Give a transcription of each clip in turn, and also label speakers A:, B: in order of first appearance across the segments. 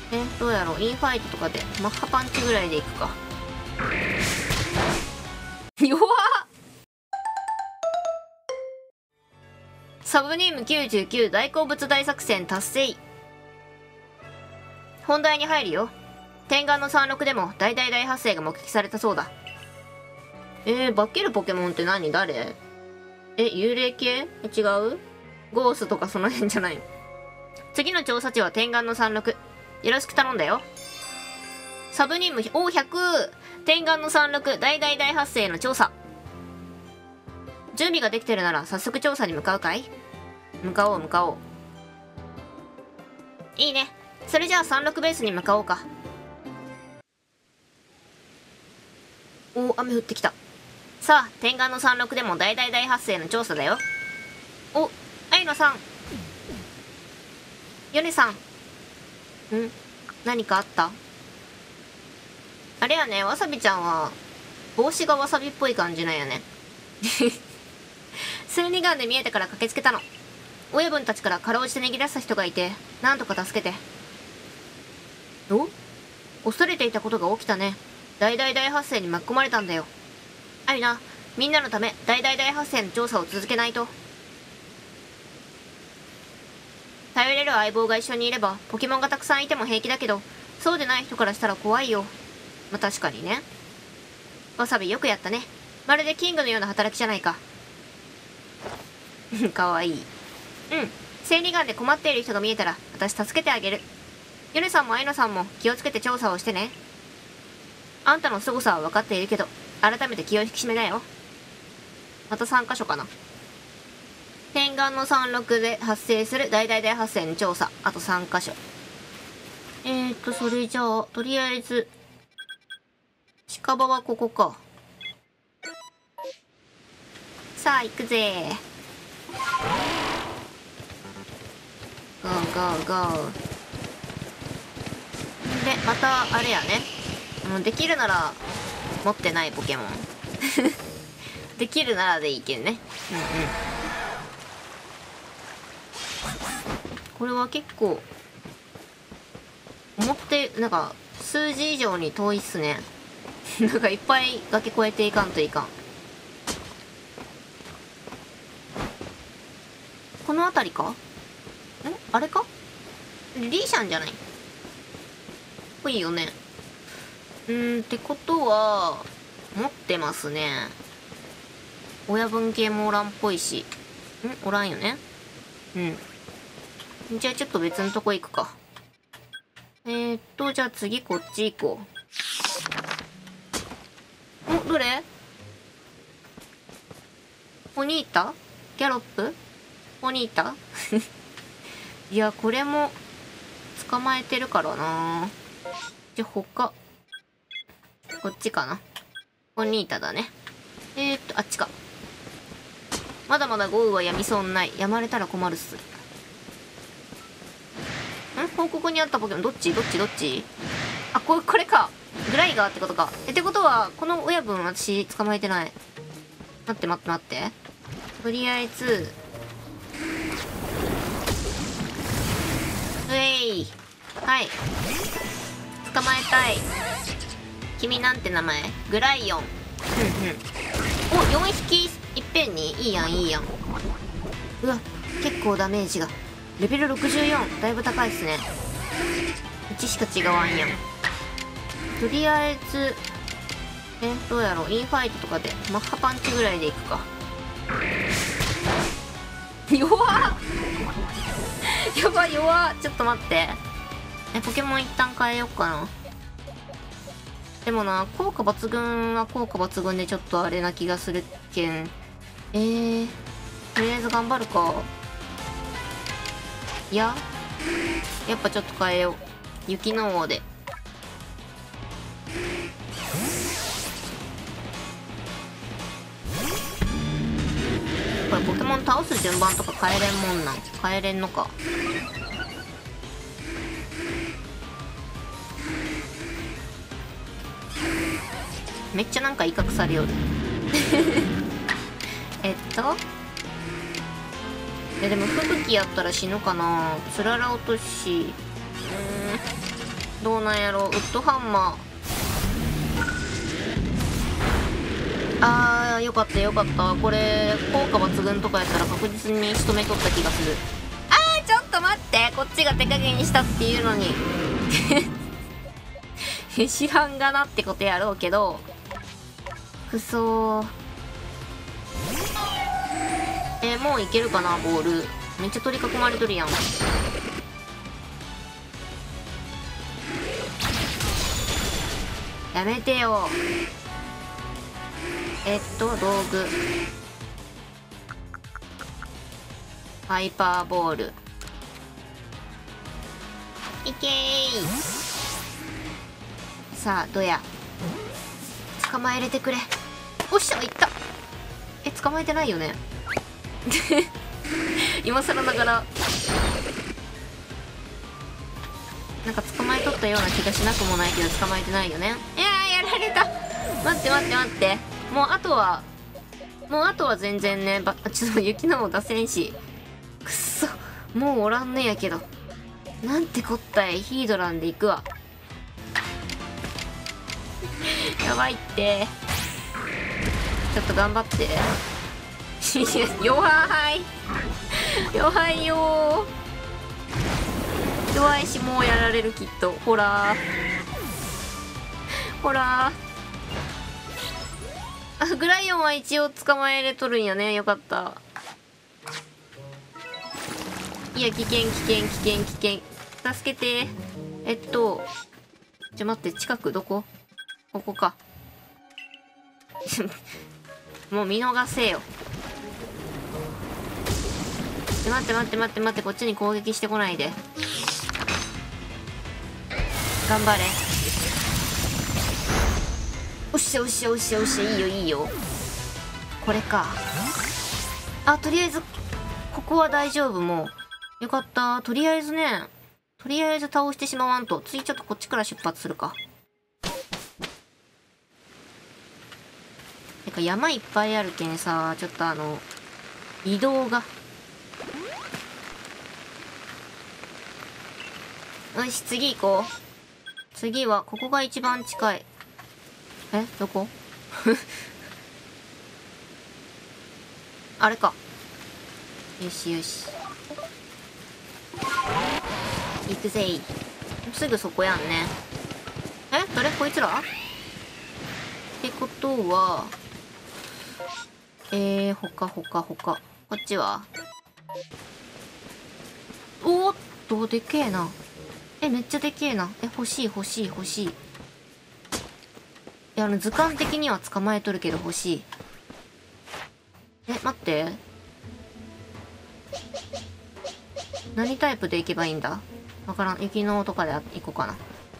A: どうやろう、インファイトとかでマッハパンチぐらいでいくか。弱っ。サブネーム99、大好物大作戦達成。本題に入るよ。天眼の36でも大大大発生が目撃されたそうだ。化けるポケモンって何？誰？幽霊系？違う？ゴースとかその辺じゃないの？次の調査地は天眼の36。よろしく頼んだよ。サブネーム100、天眼の36大大大発生の調査。準備ができてるなら早速調査に向かうかい？向かおう。いいね。それじゃあ36ベースに向かおうか。雨降ってきた。さあ、天眼の36でも大大大発生の調査だよ。愛野さん。ヨネさん。何かあった？あれやね、わさびちゃんは帽子がわさびっぽい感じなんやね。スルニガンで見えてから駆けつけたの。親分たちからかろうじて逃げ出した人がいて、なんとか助けて。恐れていたことが起きたね。大大大発生に巻き込まれたんだよ。アイナ、みんなのため大大大発生の調査を続けないと。頼れる相棒が一緒にいればポケモンがたくさんいても平気だけど、そうでない人からしたら怖いよ。確かにね。わさびよくやったね。まるでキングのような働きじゃないか。かわいい。正義眼で困っている人が見えたら私助けてあげる。ヨネさんもアイノさんも気をつけて調査をしてね。あんたの凄さは分かっているけど、改めて気を引き締めなよ。また3箇所かな。天眼の36で発生する大大大発生の調査。あと3箇所。それじゃあ、とりあえず、近場はここか。さあ、行くぜ。ゴーゴーゴー。で、また、あれやね。できるなら、持ってないポケモン。できるならでいいけんね。これは結構、なんか、数字以上に遠いっすね。なんかいっぱい崖越えていかんといかん。この辺りか？あれか？リーシャンじゃない？ぽいよね。ってことは、持ってますね。親分系もおらんっぽいし。おらんよね。じゃあちょっと別のとこ行くか。じゃあ次こっち行こう。どれ？ポニータ？ギャロップ？ポニータ？いや、これも捕まえてるからな。じゃあ他。こっちかな。ポニータだね。あっちか。まだまだ豪雨は止みそうにない。止まれたら困るっす。報告にあったポケモン、どっち？あ、これか。グライガーってことか。ってことは、この親分私捕まえてない。待って。とりあえず、はい。捕まえたい。君なんて名前？グライオン。4匹いっぺんに？いいやん。うわ、結構ダメージが。レベル64。だいぶ高いっすね。1しか違わんやん。とりあえず、どうやろう。インファイトとかでマッハパンチぐらいでいくか。弱っ。弱っ。ちょっと待って。ポケモン一旦変えよっかな。でもな、効果抜群は効果抜群でちょっとあれな気がするけん。とりあえず頑張るか。やっぱちょっと変えよう。雪の王で。これポケモン倒す順番とか変えれんもんなん？変えれんのか。めっちゃなんか威嚇されよる。でも吹雪やったら死ぬかな。つらら落とし。 どうなんやろ。ウッドハンマー。あー、よかったよかった。これ効果抜群とかやったら確実に仕留めとった気がする。あー、ちょっと待って、こっちが手加減にしたっていうのに知らんがなってことやろうけど、くそー。もういけるかな。ボールめっちゃ取り囲まれとるやん。やめてよ。道具ハイパーボールいけー。さあどや捕まえれてくれ。おっしゃ、いった。捕まえてないよね今更ながらなんか捕まえとったような気がしなくもないけど捕まえてないよね。いやー、やられた。待って待って待って、もうあとは全然ね、ちょっと雪菜も出せんし、くっそ、もうおらんねやけど、なんてこったい。ヒードランで行くわやばいって、ちょっと頑張って弱い弱いよー。弱いし、もうやられるきっと。ほらほらグライオンは一応捕まえれとるんやね。よかった。いや、危険危険危険危険、助けて。待って、近くどこ？ここかもう見逃せよ。待って待って待って待って、こっちに攻撃してこないで。頑張れ。おっしゃおっしゃおっしゃおっしゃ、いいよいいよ。これか。あ、とりあえずここは大丈夫。もうよかった。とりあえず倒してしまわんと。次ちょっとこっちから出発するか。てか山いっぱいあるけんさ、ちょっと移動が。よし、次行こう。次はここが一番近い。どこあれか。よしよし、行くぜい。すぐそこやんね。誰？こいつら？ってことはほか。こっちは？おーっと、でけえな。めっちゃでけえな。欲しい欲しい欲しい。いや、図鑑的には捕まえとるけど欲しい。待って、何タイプで行けばいいんだ？わからん。雪のとかで行こうかな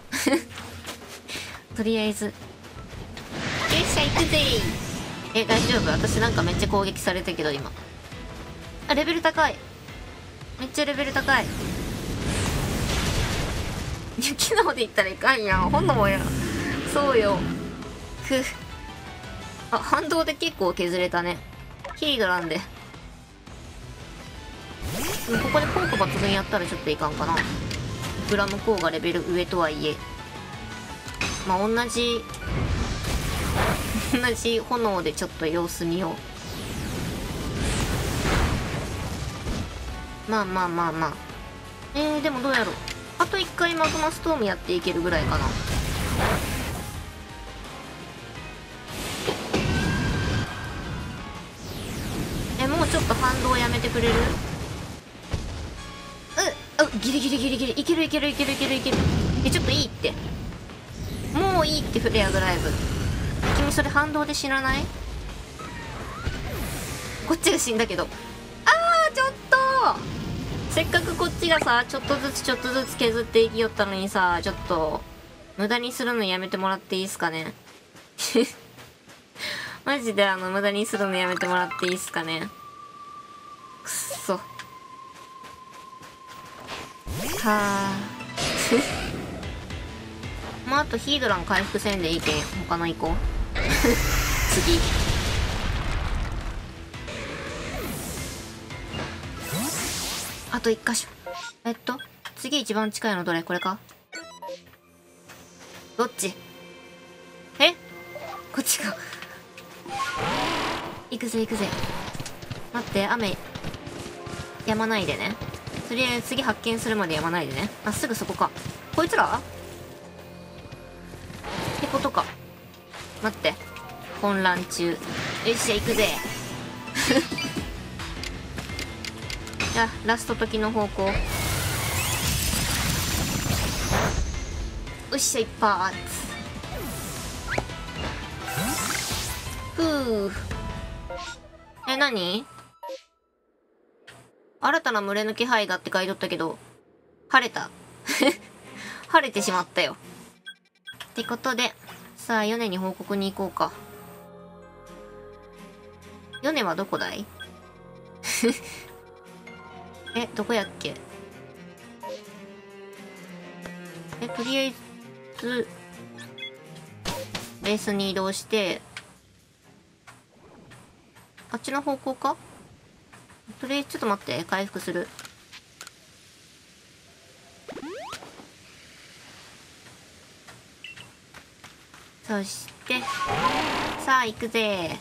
A: とりあえず、よっしゃ行くぜー。大丈夫？私なんかめっちゃ攻撃されたけど今。レベル高い。めっちゃレベル高い。雪の方で行ったらいかんやん。炎や。そうよ。反動で結構削れたね。ヒードランで。でもここで効果抜群やったらちょっといかんかな。いくら向こうがレベル上とはいえ。まあ同じ炎でちょっと様子見よう。まあまあまあまあ。でもどうやろう。あと1回マグマストームやっていけるぐらいかな。もうちょっと反動やめてくれる？ギリギリギリギリ。いけるいけるいけるいけるいける。ちょっといいって。もういいってフレアドライブ。君それ反動で死なない？こっちが死んだけど。ちょっとせっかくこっちがさ、ちょっとずつちょっとずつ削っていきよったのにさ、ちょっと無駄にするのやめてもらっていいっすかねマジで無駄にするのやめてもらっていいっすかね。くっそはあもうあとヒードラン回復せんでいいけん他の行こう次。あと1箇所。次一番近いのどれ？これか。 どっち？こっちか。行くぜ行くぜ。待って、雨やまないでね。とりあえず次発見するまでやまないでね。あ、すぐそこか。こいつらってことか。待って、混乱中。よっしゃ行くぜ。じゃあラスト時の方向。よっしゃ一発。ふう。何？新たな群れの気配がって書いとったけど、晴れた。晴れてしまったよ。ってことで、さあ、ヨネに報告に行こうか。ヨネはどこだい？どこやっけ？とりあえず、ベースに移動して、あっちの方向か？とりあえずちょっと待って、回復する。そして、さあ行くぜ。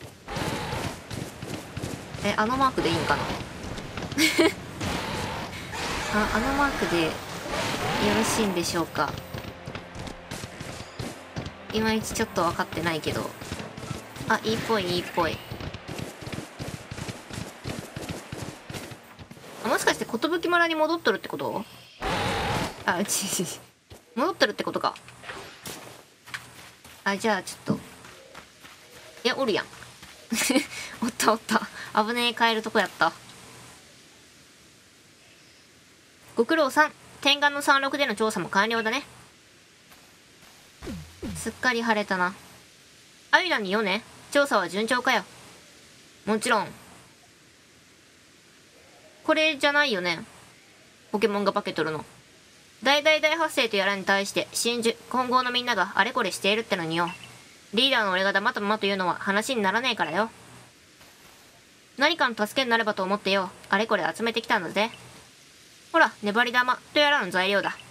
A: あのマークでいいんかな？あのマークでよろしいんでしょうか？いまいちちょっと分かってないけど。あ、いいっぽいいいっぽい。もしかして寿村に戻っとるってこと？戻ってるってことか。じゃあちょっと。おるやん。おったおった。危ねえ、帰るとこやった。ご苦労さん。天眼の36での調査も完了だね。すっかり晴れたな。アユナによね。調査は順調かよ。もちろん。これじゃないよね。ポケモンが化けとるの。大発生とやらに対して真珠、混合のみんながあれこれしているってのによ。リーダーの俺が黙ったままというのは話にならねえからよ。何かの助けになればと思ってよ、あれこれ集めてきたんだぜ。ほら、粘り玉とやらの材料だ。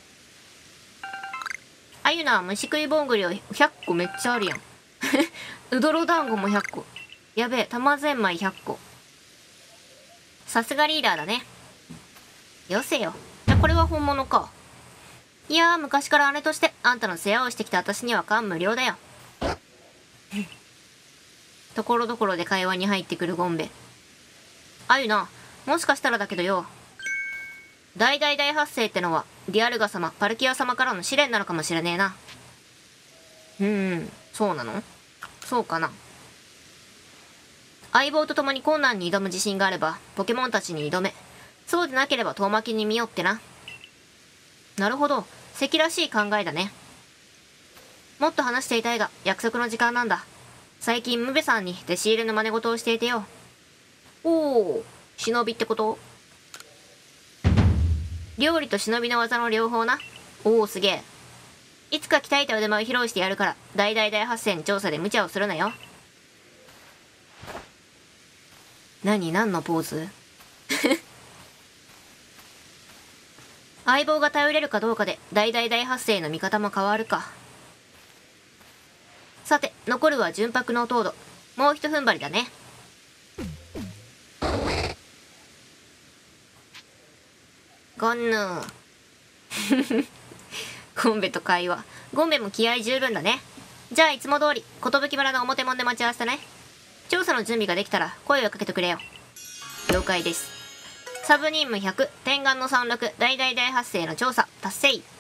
A: あゆなは虫食いぼんぐりを100個めっちゃあるやん。うどろ団子も100個。やべえ、玉ぜんまい100個。さすがリーダーだね。よせよ。これは本物か。いやー、昔から姉としてあんたの世話をしてきた私には感無量だよ。ところどころで会話に入ってくるゴンベ。あゆな、もしかしたらだけどよ。大発生ってのはディアルガ様、パルキア様からの試練なのかもしれねえな。そうなの？そうかな。相棒と共に困難に挑む自信があればポケモンたちに挑め。そうでなければ遠巻きに見よってな。なるほど、関らしい考えだね。もっと話していたいが約束の時間なんだ。最近ムベさんに弟子入れの真似事をしていてよ。おお、忍びってこと？料理と忍びの技の両方な。おお、すげえ。いつか鍛えた腕前を披露してやるから、大発生に調査で無茶をするなよ。何のポーズ？相棒が頼れるかどうかで大発生の見方も変わるか。さて、残るは純白の糖度。もうひと踏ん張りだね。ゴンヌー。ゴンベと会話。ゴンベも気合十分だね。じゃあいつも通り、寿村の表門で待ち合わせだね。調査の準備ができたら声をかけてくれよ。了解です。サブ任務100、天眼の36、大発生の調査達成。